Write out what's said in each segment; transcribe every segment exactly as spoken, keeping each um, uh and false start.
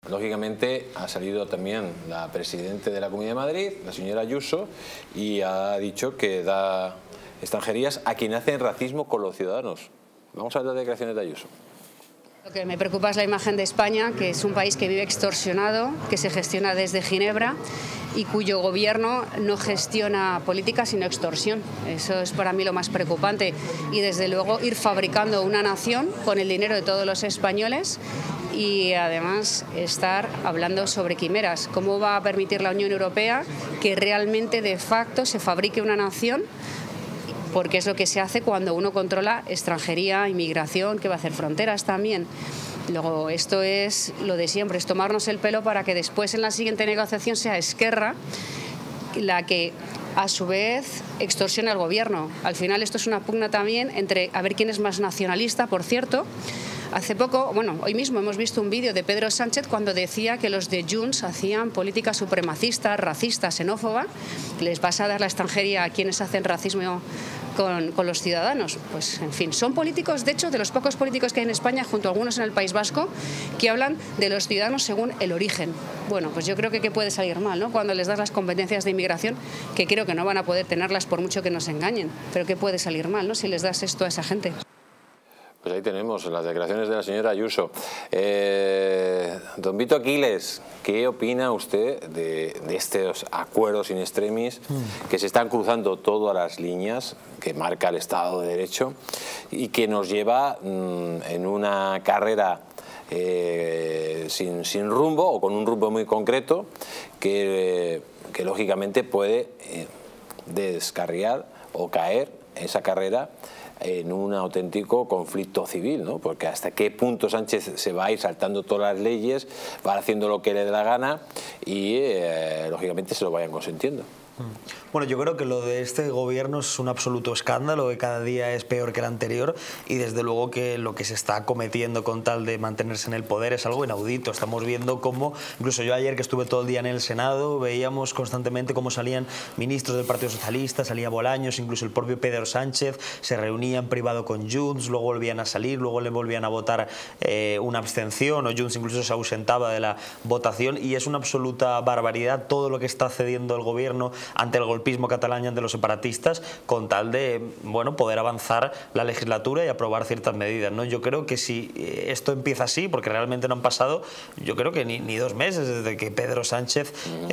Lógicamente ha salido también la presidenta de la Comunidad de Madrid, la señora Ayuso, y ha dicho que da extranjerías a quien hacen racismo con los ciudadanos. Vamos a ver las declaraciones de Ayuso. Lo que me preocupa es la imagen de España, que es un país que vive extorsionado, que se gestiona desde Ginebra y cuyo gobierno no gestiona política sino extorsión. Eso es para mí lo más preocupante. Y desde luego ir fabricando una nación con el dinero de todos los españoles y además estar hablando sobre quimeras. ¿Cómo va a permitir la Unión Europea que realmente de facto se fabrique una nación? Porque es lo que se hace cuando uno controla extranjería, inmigración, que va a hacer fronteras también. Luego, esto es lo de siempre, es tomarnos el pelo para que después en la siguiente negociación sea Esquerra la que a su vez extorsione al gobierno. Al final esto es una pugna también entre a ver quién es más nacionalista, por cierto. Hace poco, bueno, hoy mismo hemos visto un vídeo de Pedro Sánchez cuando decía que los de Junts hacían política supremacista, racista, xenófoba. Les vas a dar la extranjería a quienes hacen racismo con, con los ciudadanos. Pues, en fin, son políticos, de hecho, de los pocos políticos que hay en España, junto a algunos en el País Vasco, que hablan de los ciudadanos según el origen. Bueno, pues yo creo que, que puede salir mal, ¿no? Cuando les das las competencias de inmigración, que creo que no van a poder tenerlas por mucho que nos engañen, pero que puede salir mal, ¿no? Si les das esto a esa gente. Pues ahí tenemos las declaraciones de la señora Ayuso. Eh, don Vito Aquiles, ¿qué opina usted de, de estos acuerdos in extremis mm. que se están cruzando todas las líneas que marca el Estado de Derecho y que nos lleva mmm, en una carrera eh, sin, sin rumbo o con un rumbo muy concreto que, que lógicamente puede eh, descarriar o caer esa carrera en un auténtico conflicto civil, ¿no? Porque hasta qué punto Sánchez se va a ir saltando todas las leyes, va haciendo lo que le dé la gana y eh, lógicamente se lo vayan consentiendo. Bueno, yo creo que lo de este gobierno es un absoluto escándalo, que cada día es peor que el anterior y desde luego que lo que se está cometiendo con tal de mantenerse en el poder es algo inaudito. Estamos viendo cómo, incluso yo ayer que estuve todo el día en el Senado, veíamos constantemente cómo salían ministros del Partido Socialista, salía Bolaños, incluso el propio Pedro Sánchez, se reunía en privado con Junts, luego volvían a salir, luego le volvían a votar eh, una abstención o Junts incluso se ausentaba de la votación y es una absoluta barbaridad todo lo que está cediendo el gobierno ante el golpismo catalán y ante los separatistas con tal de, bueno, poder avanzar la legislatura y aprobar ciertas medidas, ¿no? Yo creo que si esto empieza así, porque realmente no han pasado, yo creo que ni, ni dos meses desde que Pedro Sánchez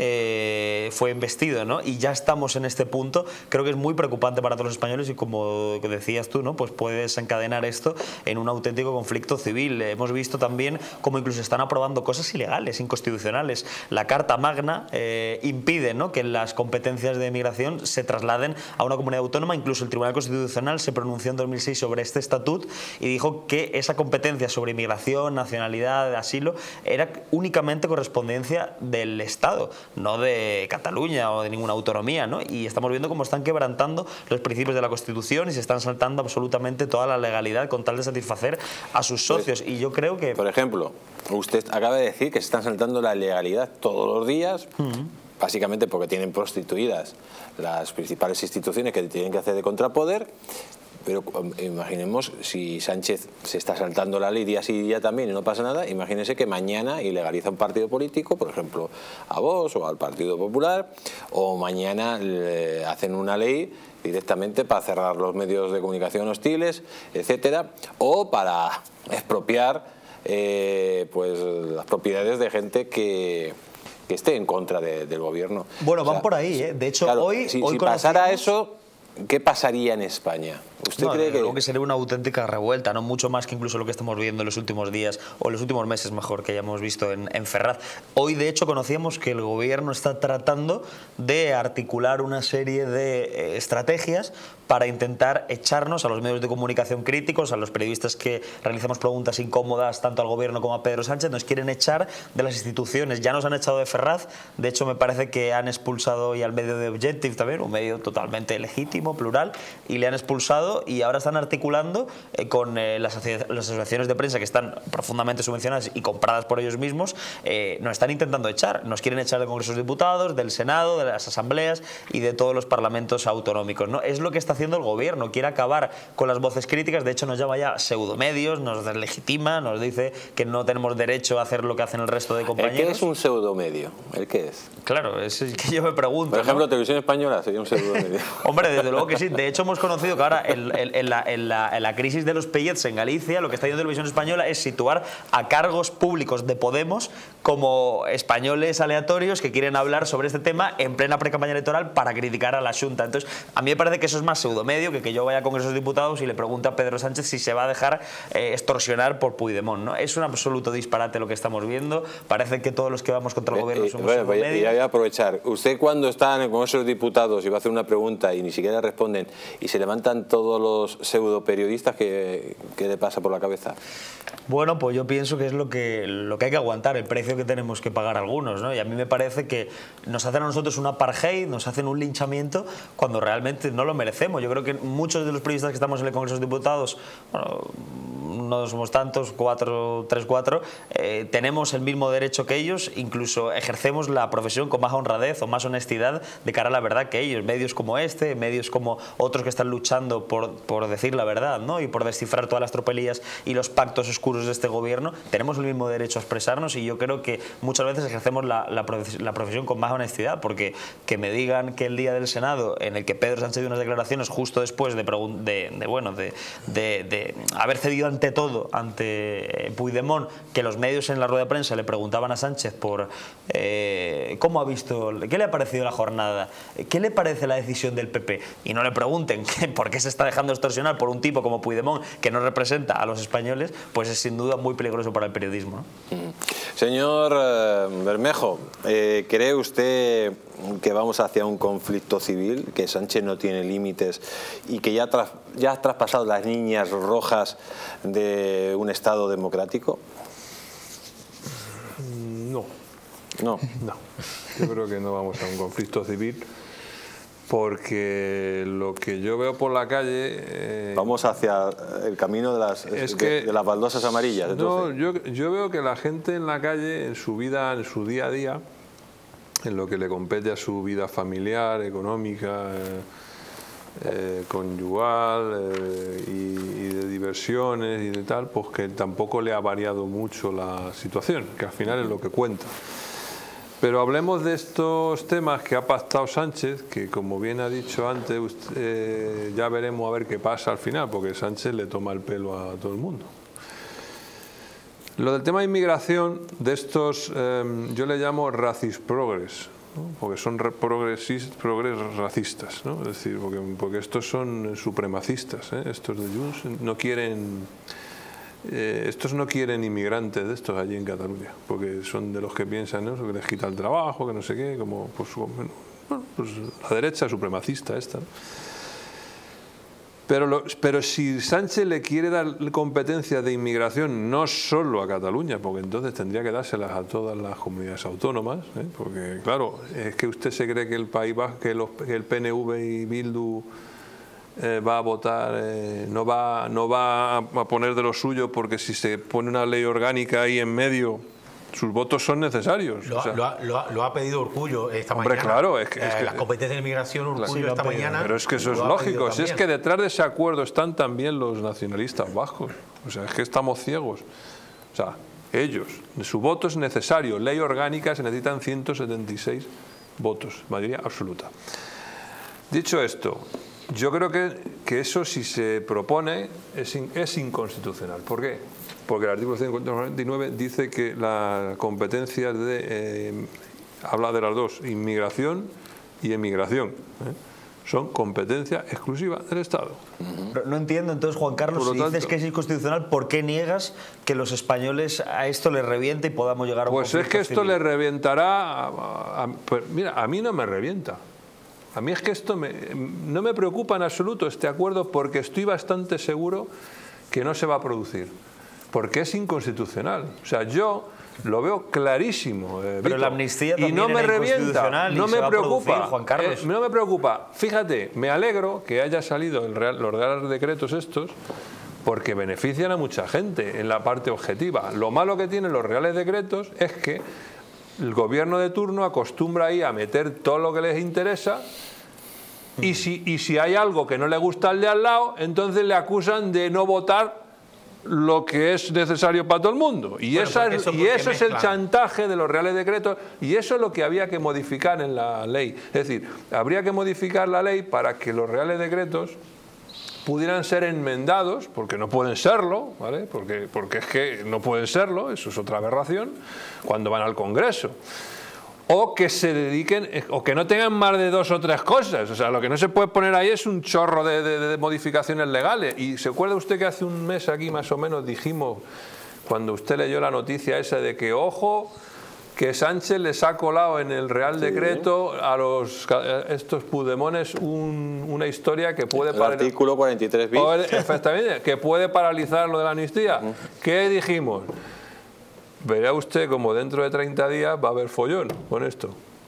eh, fue investido, ¿no? Y ya estamos en este punto, creo que es muy preocupante para todos los españoles y como decías tú, ¿no? Pues puede desencadenar esto en un auténtico conflicto civil. Hemos visto también cómo incluso están aprobando cosas ilegales, inconstitucionales. La Carta Magna eh, impide, ¿no?, que las competencias de migración se trasladen a una comunidad autónoma. Incluso el Tribunal Constitucional se pronunció en dos mil seis sobre este estatut y dijo que esa competencia sobre inmigración, nacionalidad, asilo, era únicamente correspondencia del Estado, no de Cataluña o de ninguna autonomía, ¿no? Y estamos viendo cómo están quebrantando los principios de la Constitución y se están saltando absolutamente toda la legalidad con tal de satisfacer a sus socios. Pues, y yo creo que... Por ejemplo, usted acaba de decir que se están saltando la legalidad todos los días, uh-huh. básicamente porque tienen prostituidas las principales instituciones que tienen que hacer de contrapoder, pero imaginemos si Sánchez se está saltando la ley día sí día también y no pasa nada, imagínense que mañana ilegaliza un partido político, por ejemplo a Vox o al Partido Popular, o mañana le hacen una ley directamente para cerrar los medios de comunicación hostiles, etcétera, o para expropiar eh, pues las propiedades de gente que que esté en contra de, del gobierno. Bueno, o sea, van por ahí, ¿eh? De hecho, claro, hoy... Si, hoy si pasara eso, ¿qué pasaría en España? ¿Usted no, cree que...? Creo que sería una auténtica revuelta, no mucho más que incluso lo que estamos viendo en los últimos días, o en los últimos meses, mejor, que hayamos visto en, en Ferraz. Hoy, de hecho, conocíamos que el gobierno está tratando de articular una serie de eh, estrategias para intentar echarnos a los medios de comunicación críticos, a los periodistas que realizamos preguntas incómodas tanto al gobierno como a Pedro Sánchez, nos quieren echar de las instituciones. Ya nos han echado de Ferraz, de hecho me parece que han expulsado hoy al medio de Objective también, un medio totalmente legítimo, legítimo, plural, y le han expulsado y ahora están articulando eh, con eh, las, asoci las asociaciones de prensa que están profundamente subvencionadas y compradas por ellos mismos, eh, nos están intentando echar. Nos quieren echar del Congreso de Diputados, del Senado, de las asambleas y de todos los parlamentos autonómicos, ¿no? Es lo que está haciendo el gobierno, quiere acabar con las voces críticas, de hecho nos llama ya pseudomedios, nos deslegitima, nos dice que no tenemos derecho a hacer lo que hacen el resto de compañeros. ¿El qué es un pseudomedio? ¿El qué es? Claro, es el que yo me pregunto. Por ejemplo, ¿no? Televisión Española sería un pseudomedio. Hombre, desde luego que sí. De hecho, hemos conocido que ahora en, en, en, la, en, la, en la crisis de los pellets en Galicia, lo que está haciendo Televisión Española es situar a cargos públicos de Podemos como españoles aleatorios que quieren hablar sobre este tema en plena pre-campaña electoral para criticar a la Xunta. Entonces, a mí me parece que eso es más pseudomedio que que yo vaya a Congreso de Diputados y le pregunte a Pedro Sánchez si se va a dejar eh, extorsionar por Puigdemont, ¿no? Es un absoluto disparate lo que estamos viendo. Parece que todos los que vamos contra el gobierno eh, somos bueno, pues pseudomedios. ya voy a aprovechar. Usted cuando está en el Congreso de Diputados y va a hacer una pregunta y ni siquiera responden y se levantan todos los pseudo periodistas, ¿qué, qué le pasa por la cabeza? Bueno, pues yo pienso que es lo que, lo que hay que aguantar, el precio que tenemos que pagar algunos, ¿no? Y a mí me parece que nos hacen a nosotros un apartheid, nos hacen un linchamiento cuando realmente no lo merecemos. Yo creo que muchos de los periodistas que estamos en el Congreso de Diputados, bueno, no somos tantos, cuatro, tres, cuatro, eh, tenemos el mismo derecho que ellos, incluso ejercemos la profesión con más honradez o más honestidad de cara a la verdad que ellos. Medios como este, medios como otros que están luchando por, por decir la verdad, ¿no? Y por descifrar todas las tropelías y los pactos oscuros de este gobierno, tenemos el mismo derecho a expresarnos y yo creo que muchas veces ejercemos la, la, la profesión con más honestidad, porque que me digan que el día del Senado, en el que Pedro Sánchez dio unas declaraciones justo después de, de, de, bueno, de, de, de haber cedido ante todo ante Puigdemont, que los medios en la rueda de prensa le preguntaban a Sánchez por eh, cómo ha visto, qué le ha parecido la jornada, qué le parece la decisión del P P, y no le pregunten por qué se está dejando extorsionar por un tipo como Puigdemont que no representa a los españoles, pues es sin duda muy peligroso para el periodismo, ¿no? Mm. Señor eh, Bermejo, eh, ¿cree usted que vamos hacia un conflicto civil, que Sánchez no tiene límites y que ya, tras, ya ha traspasado las líneas rojas de un Estado democrático? No. No. No. Yo creo que no vamos a un conflicto civil, porque lo que yo veo por la calle... Eh, vamos hacia el camino de las, es de, que, de las baldosas amarillas. Entonces. No, yo, yo veo que la gente en la calle, en su vida, en su día a día, en lo que le compete a su vida familiar, económica, eh, eh, conyugal eh, y, y de diversiones y de tal, pues que tampoco le ha variado mucho la situación, que al final es lo que cuenta. Pero hablemos de estos temas que ha pactado Sánchez, que como bien ha dicho antes, usted, eh, ya veremos a ver qué pasa al final, porque Sánchez le toma el pelo a todo el mundo. Lo del tema de inmigración, de estos, eh, yo le llamo racis progres, ¿no? Porque son progres racistas, ¿no? Es decir, porque, porque estos son supremacistas, ¿eh? Estos de Junts no quieren... Eh, estos no quieren inmigrantes de estos allí en Cataluña, porque son de los que piensan, ¿no?, que les quita el trabajo, que no sé qué, como pues, bueno, pues la derecha supremacista esta, ¿no? Pero, lo, pero si Sánchez le quiere dar competencia de inmigración no solo a Cataluña, porque entonces tendría que dárselas a todas las comunidades autónomas, ¿eh? Porque claro, es que usted se cree que el País Vasco, que, los, que el P N V y Bildu Eh, va a votar, eh, no, va, no va a poner de lo suyo, porque si se pone una ley orgánica ahí en medio, sus votos son necesarios. Lo, o sea, lo, ha, lo, ha, lo ha pedido Urkullo esta hombre, mañana. claro, es que, es eh, que las competencias de inmigración, Urkullo sí, esta pedido, mañana. pero es que eso es lógico, si es que detrás de ese acuerdo están también los nacionalistas vascos. O sea, es que estamos ciegos. O sea, ellos, su voto es necesario. Ley orgánica, se necesitan ciento setenta y seis votos, mayoría absoluta. Dicho esto, yo creo que, que eso, si se propone, es, in, es inconstitucional. ¿Por qué? Porque el artículo ciento cuarenta y nueve dice que la competencia de, eh, habla de las dos, inmigración y emigración, ¿eh? Son competencia exclusiva del Estado. No, no entiendo, entonces, Juan Carlos, si dices que es inconstitucional, ¿por qué niegas que los españoles a esto les reviente y podamos llegar a un Pues es que esto civil? le reventará... A, a, a, pues mira, a mí no me revienta. A mí es que esto me, no me preocupa en absoluto este acuerdo, porque estoy bastante seguro que no se va a producir, porque es inconstitucional. O sea, yo Lo veo clarísimo. Eh, Pero Vito. la amnistía y también no me era revienta, inconstitucional y no se me va a preocupa, producir, Juan Carlos. eh, no me preocupa. Fíjate, me alegro que haya salido el real, los reales decretos estos, porque benefician a mucha gente en la parte objetiva. Lo malo que tienen los reales decretos es que el gobierno de turno acostumbra ahí a meter todo lo que les interesa. Y si, y si hay algo que no le gusta al de al lado, entonces le acusan de no votar lo que es necesario para todo el mundo. Y, Bueno, esa, eso y eso es el mezclan. chantaje de los reales decretos, y eso es lo que había que modificar en la ley. Es decir, habría que modificar la ley para que los reales decretos pudieran ser enmendados, porque no pueden serlo, ¿vale? Porque, porque es que no pueden serlo, eso es otra aberración, cuando van al Congreso. O que se dediquen, o que no tengan más de dos o tres cosas. O sea, lo que no se puede poner ahí es un chorro de, de, de modificaciones legales. Y ¿se acuerda usted que hace un mes aquí más o menos dijimos, cuando usted leyó la noticia esa de que, ojo, que Sánchez les ha colado en el Real Decreto a los estos Puigdemones un, una historia que puede... El artículo cuarenta y tres bis. Efectivamente, que puede paralizar lo de la amnistía. Uh-huh. ¿Qué dijimos? Verá usted como dentro de treinta días va a haber follón con esto.